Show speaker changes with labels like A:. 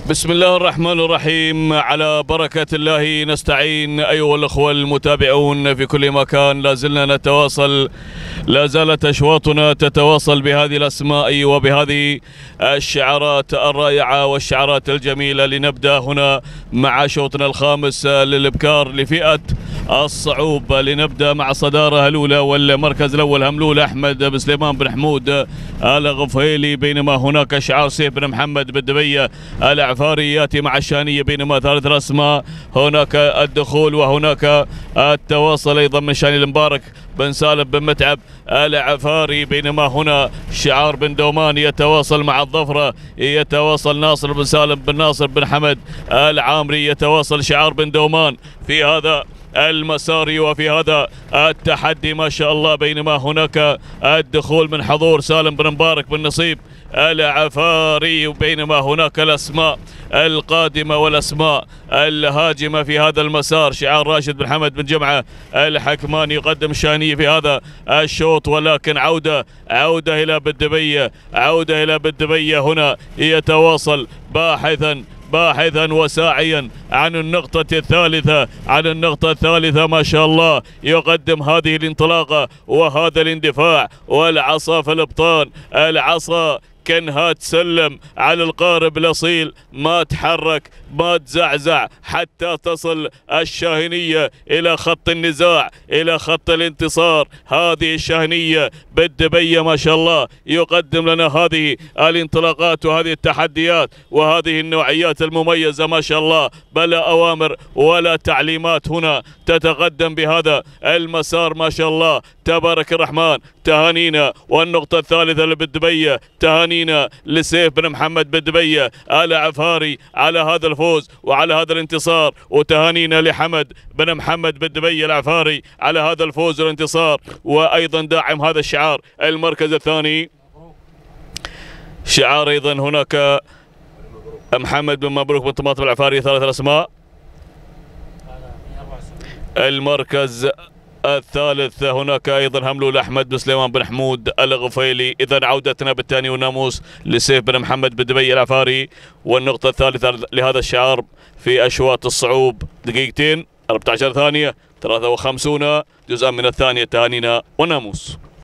A: بسم الله الرحمن الرحيم. على بركة الله نستعين. أيها الأخوة المتابعون في كل مكان، لا زالت أشواطنا تتواصل بهذه الأسماء وبهذه الشعارات الرائعة والشعارات الجميلة. لنبدأ هنا مع شوطنا الخامس للإبكار لفئة الصعوب. لنبدأ مع الصدارة الأولى والمركز الأول هملول أحمد بن سليمان بن حمود الغفيلي، بينما هناك شعار سيف بن محمد بالدبية العفاري ياتي مع الشانية. بينما ثالث الأسماء هناك الدخول وهناك التواصل أيضا من شاني المبارك بن سالم بن متعب العفاري. بينما هنا شعار بن دومان يتواصل مع الظفرة، يتواصل ناصر بن سالم بن ناصر بن حمد العامري، يتواصل شعار بن دومان في هذا المسار وفي هذا التحدي ما شاء الله. بينما هناك الدخول من حضور سالم بن مبارك بن نصيب العفاري. وبينما هناك الأسماء القادمة والأسماء الهاجمة في هذا المسار، شعار راشد بن حمد بن جمعة الحكماني يقدم شانية في هذا الشوط، ولكن عودة إلى بالدبية هنا يتواصل باحثا وساعيا عن النقطة الثالثة ما شاء الله. يقدم هذه الانطلاقة وهذا الاندفاع، والعصا في الابطان، العصا كانها تسلم على القارب الأصيل، ما تحرك ما تزعزع حتى تصل الشاهنية إلى خط النزاع، إلى خط الانتصار. هذه الشاهنية بالدبية ما شاء الله يقدم لنا هذه الانطلاقات وهذه التحديات وهذه النوعيات المميزة ما شاء الله، بلا أوامر ولا تعليمات. هنا تتقدم بهذا المسار ما شاء الله، تبارك الرحمن. تهانينا. والنقطة الثالثة بالدبية تهانينا لسيف بن محمد بالدبية العفاري على هذا الفوز وعلى هذا الانتصار، وتهانينا لحمد بن محمد بالدبية العفاري على هذا الفوز والانتصار. وأيضا داعم هذا الشعار المركز الثاني، شعار أيضا هناك محمد بن مبروك بن طماطم العفاري. ثلاث الأسماء. المركز الثالث هناك أيضا هملول أحمد بن سليمان بن حمود الغفيلي. إذا عودتنا بالثاني والناموس لسيف بن محمد بالدبي العفاري. والنقطة الثالثة لهذا الشعار في أشواط الصعوب دقيقتين 14 ثانية 53 جزءا من الثانية. تهانينا والناموس.